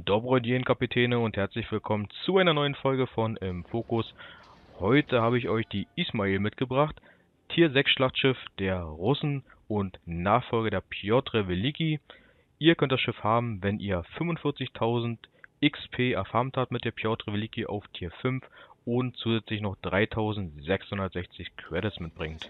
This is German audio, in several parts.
Dobro dien, Kapitäne, und herzlich willkommen zu einer neuen Folge von Im Fokus. Heute habe ich euch die Ismail mitgebracht, Tier 6 Schlachtschiff der Russen und Nachfolger der Pjotr Weliki. Ihr könnt das Schiff haben, wenn ihr 45.000 XP erfarmt habt mit der Pjotr Weliki auf Tier 5 und zusätzlich noch 3.660 Credits mitbringt.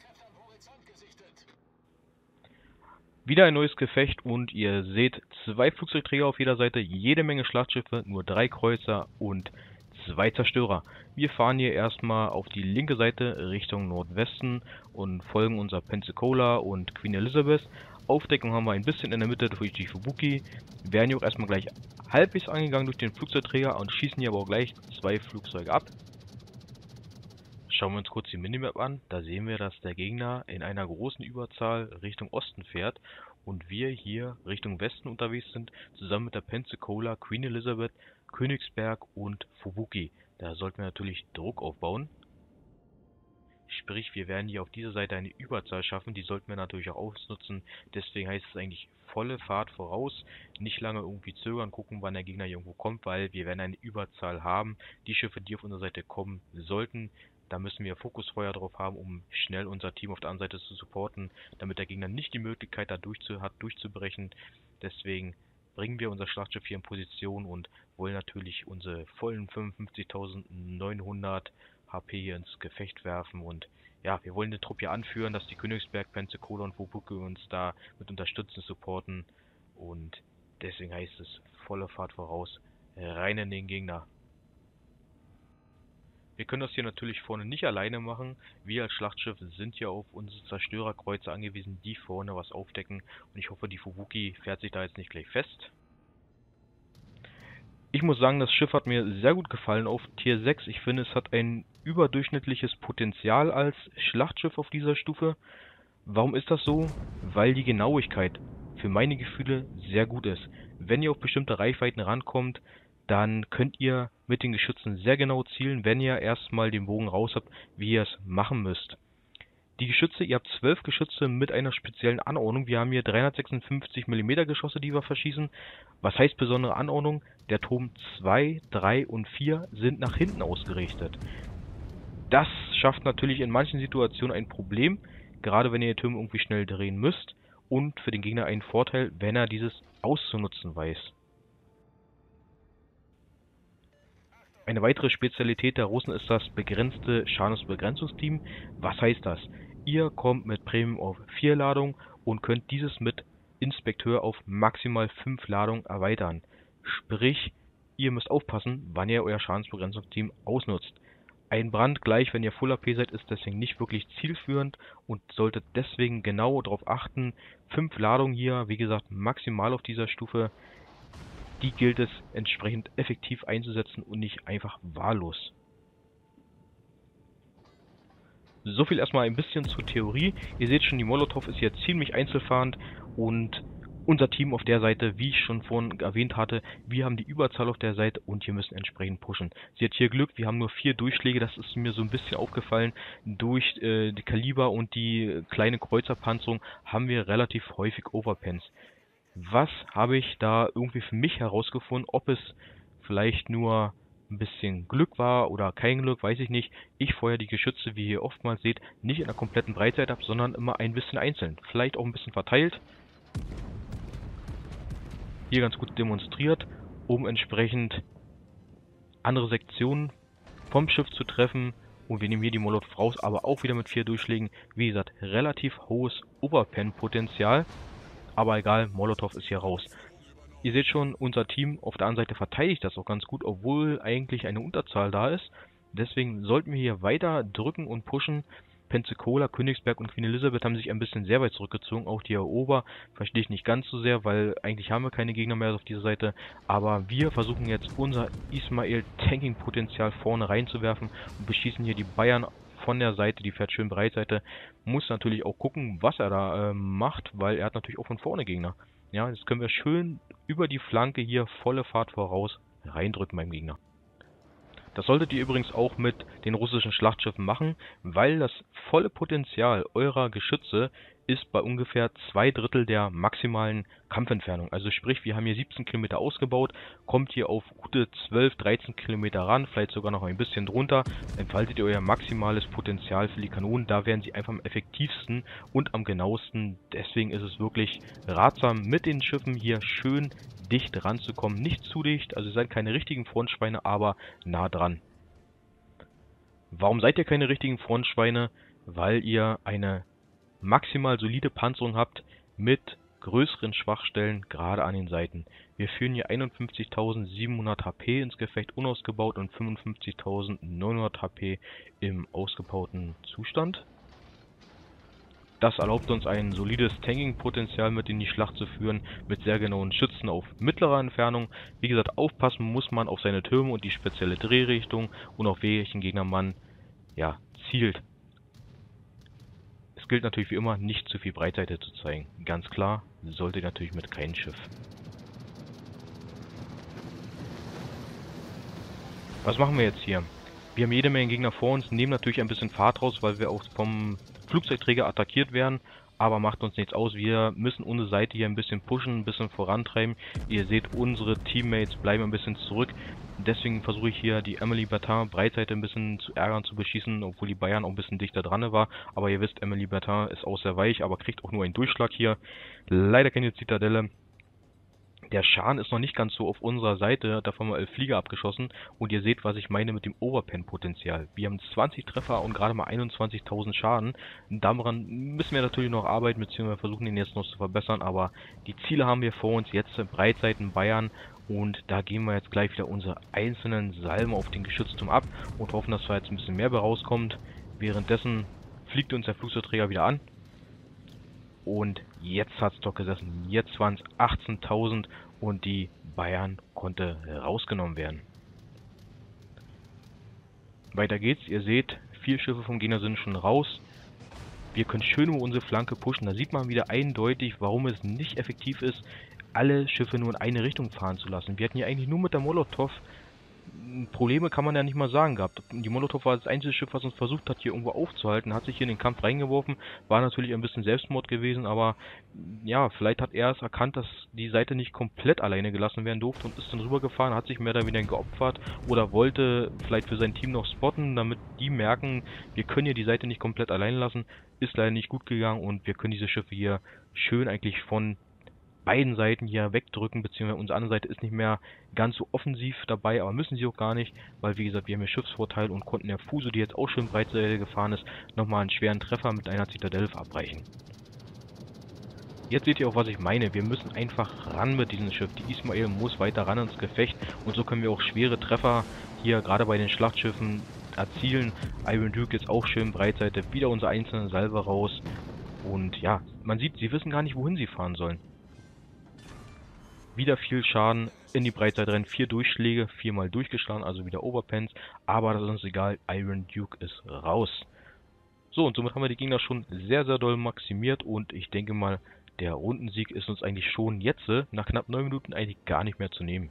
Wieder ein neues Gefecht und ihr seht 2 Flugzeugträger auf jeder Seite, jede Menge Schlachtschiffe, nur 3 Kreuzer und 2 Zerstörer. Wir fahren hier erstmal auf die linke Seite Richtung Nordwesten und folgen unser Pensacola und Queen Elizabeth. Aufdeckung haben wir ein bisschen in der Mitte durch die Fubuki. Werden hier auch erstmal gleich halbwegs angegangen durch den Flugzeugträger und schießen hier aber auch gleich 2 Flugzeuge ab. Schauen wir uns kurz die Minimap an. Da sehen wir, dass der Gegner in einer großen Überzahl Richtung Osten fährt und wir hier Richtung Westen unterwegs sind, zusammen mit der Pensacola, Queen Elizabeth, Königsberg und Fubuki. Da sollten wir natürlich Druck aufbauen. Sprich, wir werden hier auf dieser Seite eine Überzahl schaffen, die sollten wir natürlich auch ausnutzen. Deswegen heißt es eigentlich volle Fahrt voraus, nicht lange irgendwie zögern, gucken, wann der Gegner hier irgendwo kommt, weil wir werden eine Überzahl haben. Die Schiffe, die auf unserer Seite kommen sollten, da müssen wir Fokusfeuer drauf haben, um schnell unser Team auf der anderen Seite zu supporten, damit der Gegner nicht die Möglichkeit hat, durchzubrechen. Deswegen bringen wir unser Schlachtschiff hier in Position und wollen natürlich unsere vollen 55.900 HP hier ins Gefecht werfen. Und ja, wir wollen den Trupp hier anführen, dass die Königsberg, Pensacola und Fubuki uns da mit unterstützen, supporten. Und deswegen heißt es volle Fahrt voraus, rein in den Gegner. Wir können das hier natürlich vorne nicht alleine machen. Wir als Schlachtschiff sind ja auf unsere Zerstörerkreuzer angewiesen, die vorne was aufdecken. Und ich hoffe, die Fubuki fährt sich da jetzt nicht gleich fest. Ich muss sagen, das Schiff hat mir sehr gut gefallen auf Tier 6. Ich finde, es hat ein überdurchschnittliches Potenzial als Schlachtschiff auf dieser Stufe. Warum ist das so? Weil die Genauigkeit für meine Gefühle sehr gut ist. Wenn ihr auf bestimmte Reichweiten rankommt, dann könnt ihr mit den Geschützen sehr genau zielen, wenn ihr erstmal den Bogen raus habt, wie ihr es machen müsst. Die Geschütze, ihr habt 12 Geschütze mit einer speziellen Anordnung. Wir haben hier 356 mm Geschosse, die wir verschießen. Was heißt besondere Anordnung? Der Turm 2, 3 und 4 sind nach hinten ausgerichtet. Das schafft natürlich in manchen Situationen ein Problem, gerade wenn ihr die Türme irgendwie schnell drehen müsst. Und für den Gegner einen Vorteil, wenn er dieses auszunutzen weiß. Eine weitere Spezialität der Russen ist das begrenzte Schadensbegrenzungsteam. Was heißt das? Ihr kommt mit Premium auf 4 Ladungen und könnt dieses mit Inspekteur auf maximal 5 Ladungen erweitern. Sprich, ihr müsst aufpassen, wann ihr euer Schadensbegrenzungsteam ausnutzt. Ein Brand gleich, wenn ihr Full AP seid, ist deswegen nicht wirklich zielführend und solltet deswegen genau darauf achten. 5 Ladungen hier, wie gesagt, maximal auf dieser Stufe. Die gilt es entsprechend effektiv einzusetzen und nicht einfach wahllos. So viel erstmal ein bisschen zur Theorie. Ihr seht schon, die Molotow ist hier ziemlich einzelfahrend und unser Team auf der Seite, wie ich schon vorhin erwähnt hatte, wir haben die Überzahl auf der Seite und wir müssen entsprechend pushen. Sie hat hier Glück, wir haben nur 4 Durchschläge, das ist mir so ein bisschen aufgefallen. Durch die Kaliber und die kleine Kreuzerpanzerung haben wir relativ häufig Overpens. Was habe ich da irgendwie für mich herausgefunden? Ob es vielleicht nur ein bisschen Glück war oder kein Glück, weiß ich nicht. Ich feuere die Geschütze, wie ihr oftmals seht, nicht in der kompletten Breitseite ab, sondern immer ein bisschen einzeln. Vielleicht auch ein bisschen verteilt. Hier ganz gut demonstriert, um entsprechend andere Sektionen vom Schiff zu treffen. Und wir nehmen hier die Molotow raus, aber auch wieder mit 4 Durchschlägen. Wie gesagt, relativ hohes Overpen-Potenzial. Aber egal, Molotow ist hier raus. Ihr seht schon, unser Team auf der anderen Seite verteidigt das auch ganz gut, obwohl eigentlich eine Unterzahl da ist. Deswegen sollten wir hier weiter drücken und pushen. Pensacola, Königsberg und Queen Elizabeth haben sich ein bisschen sehr weit zurückgezogen. Auch die Erober verstehe ich nicht ganz so sehr, weil eigentlich haben wir keine Gegner mehr auf dieser Seite. Aber wir versuchen jetzt unser Ismail Tanking-Potenzial vorne reinzuwerfen und beschießen hier die Bayern von der Seite, die fährt schön Breitseite. Muss natürlich auch gucken, was er da macht, weil er hat natürlich auch von vorne Gegner. Ja, jetzt können wir schön über die Flanke hier volle Fahrt voraus reindrücken beim Gegner. Das solltet ihr übrigens auch mit den russischen Schlachtschiffen machen, weil das volle Potenzial eurer Geschütze ist bei ungefähr 2/3 der maximalen Kampfentfernung. Also sprich, wir haben hier 17 Kilometer ausgebaut, kommt hier auf gute 12, 13 Kilometer ran, vielleicht sogar noch ein bisschen drunter. Entfaltet ihr euer maximales Potenzial für die Kanonen. Da werden sie einfach am effektivsten und am genauesten. Deswegen ist es wirklich ratsam, mit den Schiffen hier schön dicht ranzukommen. Nicht zu dicht, also ihr seid keine richtigen Frontschweine, aber nah dran. Warum seid ihr keine richtigen Frontschweine? Weil ihr eine maximal solide Panzerung habt mit größeren Schwachstellen gerade an den Seiten. Wir führen hier 51.700 HP ins Gefecht unausgebaut und 55.900 HP im ausgebauten Zustand. Das erlaubt uns ein solides Tanking-Potenzial mit in die Schlacht zu führen, mit sehr genauen Schützen auf mittlerer Entfernung. Wie gesagt, aufpassen muss man auf seine Türme und die spezielle Drehrichtung und auf welchen Gegner man zielt. Es gilt natürlich wie immer, nicht zu viel Breitseite zu zeigen. Ganz klar, sollte natürlich mit keinem Schiff. Was machen wir jetzt hier? Wir haben jede Menge Gegner vor uns, nehmen natürlich ein bisschen Fahrt raus, weil wir auch vom Flugzeugträger attackiert werden. Aber macht uns nichts aus, wir müssen unsere Seite hier ein bisschen pushen, ein bisschen vorantreiben. Ihr seht, unsere Teammates bleiben ein bisschen zurück. Deswegen versuche ich hier die Emily Bertin Breitseite ein bisschen zu ärgern, zu beschießen, obwohl die Bayern auch ein bisschen dichter dran war. Aber ihr wisst, Emily Bertin ist auch sehr weich, aber kriegt auch nur einen Durchschlag hier. Leider keine Zitadelle. Der Schaden ist noch nicht ganz so auf unserer Seite, davon haben wir 11 Flieger abgeschossen und ihr seht, was ich meine mit dem Overpen-Potenzial. Wir haben 20 Treffer und gerade mal 21.000 Schaden. Daran müssen wir natürlich noch arbeiten, beziehungsweise versuchen den jetzt noch zu verbessern, aber die Ziele haben wir vor uns jetzt, Breitseiten Bayern, und da gehen wir jetzt gleich wieder unsere einzelnen Salben auf den Geschützturm ab und hoffen, dass da jetzt ein bisschen mehr bei rauskommt. Währenddessen fliegt uns der Flugzeugträger wieder an. Und jetzt hat es doch gesessen. Jetzt waren es 18.000 und die Bayern konnte rausgenommen werden. Weiter geht's. Ihr seht, 4 Schiffe vom Gegner sind schon raus. Wir können schön um unsere Flanke pushen. Da sieht man wieder eindeutig, warum es nicht effektiv ist, alle Schiffe nur in eine Richtung fahren zu lassen. Wir hatten hier eigentlich nur mit der Molotow Probleme, kann man ja nicht mal sagen gehabt. Die Molotow war das einzige Schiff, was uns versucht hat, hier irgendwo aufzuhalten, hat sich hier in den Kampf reingeworfen, war natürlich ein bisschen Selbstmord gewesen, aber ja, vielleicht hat er es erkannt, dass die Seite nicht komplett alleine gelassen werden durfte und ist dann rübergefahren, hat sich mehr oder weniger geopfert oder wollte vielleicht für sein Team noch spotten, damit die merken, wir können hier die Seite nicht komplett alleine lassen. Ist leider nicht gut gegangen und wir können diese Schiffe hier schön eigentlich von beiden Seiten hier wegdrücken, beziehungsweise unsere andere Seite ist nicht mehr ganz so offensiv dabei, aber müssen sie auch gar nicht, weil wie gesagt, wir haben hier Schiffsvorteil und konnten der Fuso, die jetzt auch schön Breitseite gefahren ist, nochmal einen schweren Treffer mit einer Zitadelle verabreichen. Jetzt seht ihr auch, was ich meine. Wir müssen einfach ran mit diesem Schiff. Die Ismail muss weiter ran ins Gefecht und so können wir auch schwere Treffer hier gerade bei den Schlachtschiffen erzielen. Iron Duke jetzt auch schön Breitseite, wieder unsere einzelnen Salve raus und ja, man sieht, sie wissen gar nicht, wohin sie fahren sollen. Wieder viel Schaden in die Breitseite rein, 4 Durchschläge, 4-mal durchgeschlagen, also wieder Overpens, aber das ist uns egal, Iron Duke ist raus. So, und somit haben wir die Gegner schon sehr, sehr doll maximiert und ich denke mal, der Rundensieg ist uns eigentlich schon jetzt, nach knapp 9 Minuten, eigentlich gar nicht mehr zu nehmen.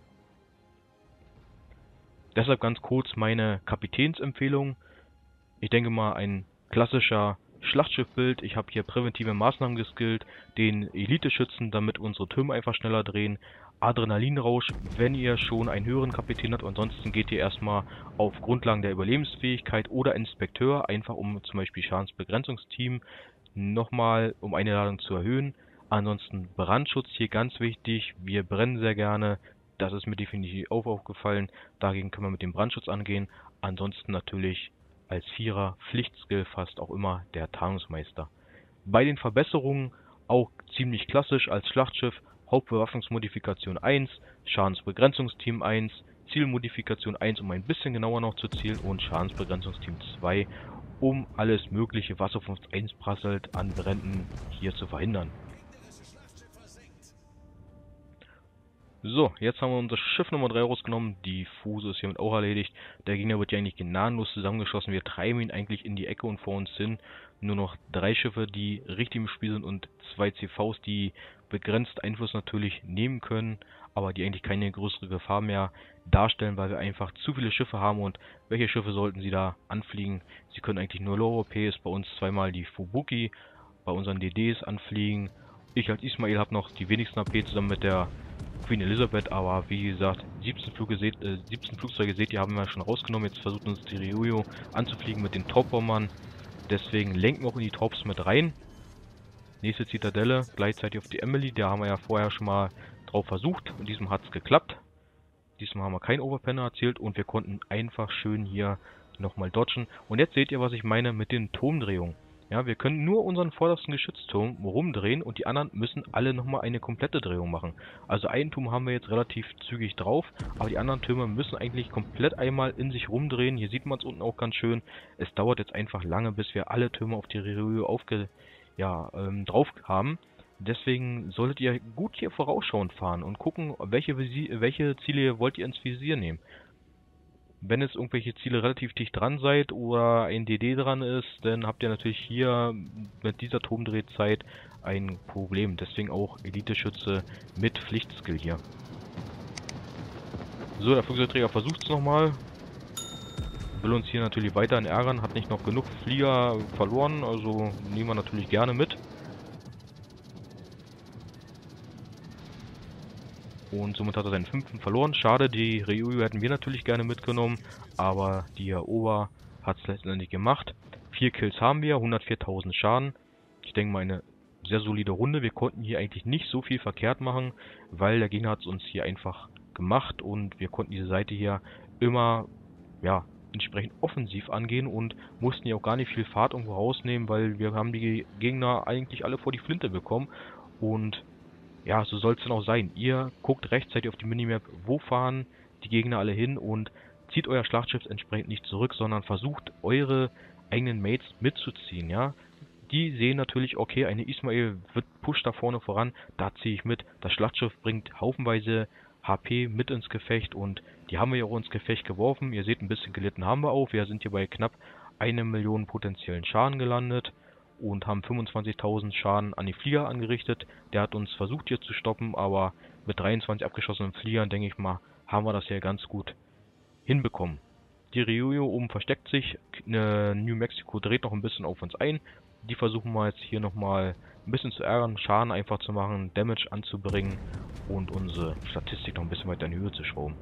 Deshalb ganz kurz meine Kapitänsempfehlung. Ich denke mal, ein klassischer Schlachtschiffbild. Ich habe hier präventive Maßnahmen geskillt, den Elite-Schützen, damit unsere Türme einfach schneller drehen. Adrenalinrausch, wenn ihr schon einen höheren Kapitän habt, ansonsten geht ihr erstmal auf Grundlagen der Überlebensfähigkeit oder Inspekteur, einfach um zum Beispiel Schadensbegrenzungsteam nochmal um eine Ladung zu erhöhen. Ansonsten Brandschutz hier ganz wichtig, wir brennen sehr gerne, das ist mir definitiv auch aufgefallen, dagegen können wir mit dem Brandschutz angehen. Ansonsten natürlich als Vierer Pflichtskill fast auch immer der Tarnungsmeister. Bei den Verbesserungen auch ziemlich klassisch als Schlachtschiff, Hauptbewaffnungsmodifikation 1, Schadensbegrenzungsteam 1, Zielmodifikation 1, um ein bisschen genauer noch zu zielen und Schadensbegrenzungsteam 2, um alles mögliche, was auf uns einprasselt, an Bränden hier zu verhindern. So, jetzt haben wir unser Schiff Nummer 3 rausgenommen, die Fuso ist hiermit auch erledigt. Der Gegner wird ja eigentlich gnadenlos zusammengeschossen, wir treiben ihn eigentlich in die Ecke und vor uns hin. Nur noch 3 Schiffe, die richtig im Spiel sind und 2 CVs, die begrenzt Einfluss natürlich nehmen können, aber die eigentlich keine größere Gefahr mehr darstellen, weil wir einfach zu viele Schiffe haben. Und welche Schiffe sollten sie da anfliegen? Sie können eigentlich nur Lower P, ist bei uns zweimal die Fubuki bei unseren DDs anfliegen. Ich als Ismail habe noch die wenigsten AP zusammen mit der Queen Elizabeth, aber wie gesagt, 17 Flugzeuge seht ihr, haben wir schon rausgenommen. Jetzt versucht uns die Ryuyo anzufliegen mit den Top-Bombern. Deswegen lenken wir auch in die Tops mit rein. Nächste Zitadelle, gleichzeitig auf die Emily. Da haben wir ja vorher schon mal drauf versucht. Und diesmal hat es geklappt. Diesmal haben wir keinen Overpanner erzielt und wir konnten einfach schön hier nochmal dodgen. Und jetzt seht ihr, was ich meine mit den Turmdrehungen. Ja, wir können nur unseren vordersten Geschützturm rumdrehen und die anderen müssen alle nochmal eine komplette Drehung machen. Also einen Turm haben wir jetzt relativ zügig drauf, aber die anderen Türme müssen eigentlich komplett einmal in sich rumdrehen. Hier sieht man es unten auch ganz schön. Es dauert jetzt einfach lange, bis wir alle Türme auf die Ryuyo drauf haben. Deswegen solltet ihr gut hier vorausschauend fahren und gucken, welche Ziele wollt ihr ins Visier nehmen. Wenn jetzt irgendwelche Ziele relativ dicht dran seid oder ein DD dran ist, dann habt ihr natürlich hier mit dieser Turmdrehzeit ein Problem. Deswegen auch Elite-Schütze mit Pflichtskill hier. So, der Flugzeugträger versucht es nochmal. Will uns hier natürlich weiterhin ärgern, hat nicht noch genug Flieger verloren, also nehmen wir natürlich gerne mit. Und somit hat er seinen 5. verloren. Schade, die Ryuyo hätten wir natürlich gerne mitgenommen, aber die Erober hat es letztendlich gemacht. 4 Kills haben wir, 104.000 Schaden. Ich denke mal eine sehr solide Runde. Wir konnten hier eigentlich nicht so viel verkehrt machen, weil der Gegner hat es uns hier einfach gemacht und wir konnten diese Seite hier immer, ja, entsprechend offensiv angehen und mussten ja auch gar nicht viel Fahrt irgendwo rausnehmen, weil wir haben die Gegner eigentlich alle vor die Flinte bekommen und ja, so soll es dann auch sein. Ihr guckt rechtzeitig auf die Minimap, wo fahren die Gegner alle hin und zieht euer Schlachtschiff entsprechend nicht zurück, sondern versucht eure eigenen Mates mitzuziehen, ja. Die sehen natürlich, okay, eine Ismail wird pusht da vorne voran, da ziehe ich mit. Das Schlachtschiff bringt haufenweise HP mit ins Gefecht und die haben wir ja auch ins Gefecht geworfen. Ihr seht, ein bisschen gelitten haben wir auch. Wir sind hier bei knapp 1 Million potenziellen Schaden gelandet und haben 25.000 Schaden an die Flieger angerichtet. Der hat uns versucht hier zu stoppen, aber mit 23 abgeschossenen Fliegern, denke ich mal, haben wir das hier ganz gut hinbekommen. Die Ryuyo oben versteckt sich, New Mexico dreht noch ein bisschen auf uns ein. Die versuchen wir jetzt hier nochmal ein bisschen zu ärgern, Schaden einfach zu machen, Damage anzubringen und unsere Statistik noch ein bisschen weiter in die Höhe zu schrauben.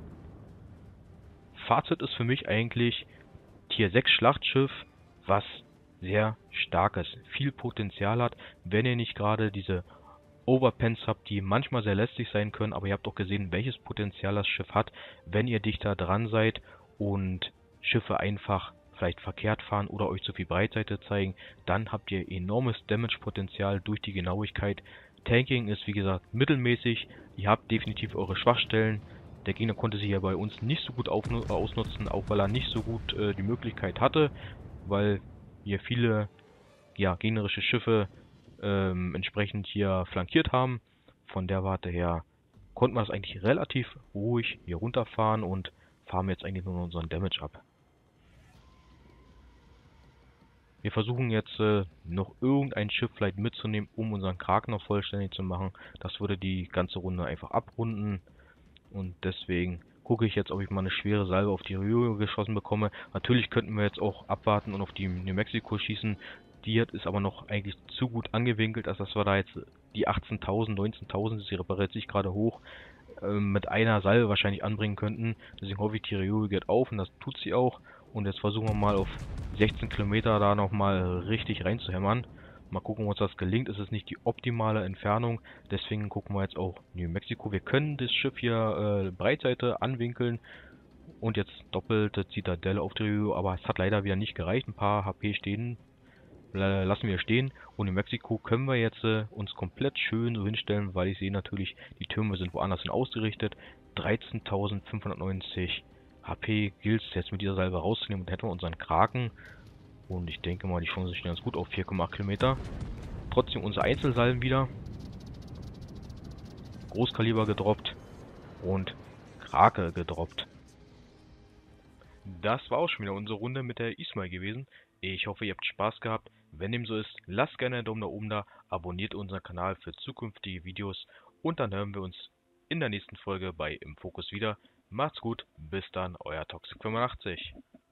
Fazit ist für mich eigentlich Tier 6 Schlachtschiff, was sehr starkes, viel Potenzial hat, wenn ihr nicht gerade diese Overpens habt, die manchmal sehr lästig sein können, aber ihr habt doch gesehen, welches Potenzial das Schiff hat, wenn ihr dichter dran seid und Schiffe einfach vielleicht verkehrt fahren oder euch zu viel Breitseite zeigen, dann habt ihr enormes Damage-Potenzial durch die Genauigkeit. Tanking ist wie gesagt mittelmäßig, ihr habt definitiv eure Schwachstellen. Der Gegner konnte sie ja bei uns nicht so gut ausnutzen, auch weil er nicht so gut die Möglichkeit hatte, weil wir viele gegnerische Schiffe entsprechend hier flankiert haben. Von der Warte her konnten wir das eigentlich relativ ruhig hier runterfahren und fahren jetzt eigentlich nur unseren Damage ab. Wir versuchen jetzt noch irgendein Schiff vielleicht mitzunehmen, um unseren Kraken noch vollständig zu machen. Das würde die ganze Runde einfach abrunden und deswegen gucke ich jetzt, ob ich mal eine schwere Salve auf die Ryuyo geschossen bekomme. Natürlich könnten wir jetzt auch abwarten und auf die New Mexico schießen. Die ist aber noch eigentlich zu gut angewinkelt, als dass wir da jetzt die 18.000, 19.000, sie repariert sich gerade hoch, mit einer Salve wahrscheinlich anbringen könnten. Deswegen hoffe ich, die Ryuyo geht auf und das tut sie auch. Und jetzt versuchen wir mal auf 16 Kilometer da nochmal richtig reinzuhämmern. Mal gucken, ob uns das gelingt. Es ist nicht die optimale Entfernung, deswegen gucken wir jetzt auch New Mexico. Wir können das Schiff hier Breitseite anwinkeln und jetzt doppelte Zitadelle auf die Ryuyo, aber es hat leider wieder nicht gereicht. Ein paar HP lassen wir stehen und in Mexiko können wir jetzt uns komplett schön so hinstellen, weil ich sehe natürlich, die Türme sind woanders hin ausgerichtet. 13.590 HP gilt es jetzt mit dieser Salve rauszunehmen und hätten wir unseren Kraken. Und ich denke mal, die Chancen stehen ganz gut auf 4,8 Kilometer. Trotzdem unsere Einzelsalven wieder. Großkaliber gedroppt und Krake gedroppt. Das war auch schon wieder unsere Runde mit der Ismail gewesen. Ich hoffe, ihr habt Spaß gehabt. Wenn dem so ist, lasst gerne einen Daumen nach oben da, abonniert unseren Kanal für zukünftige Videos und dann hören wir uns in der nächsten Folge bei Im Fokus wieder. Macht's gut, bis dann, euer Toxic85.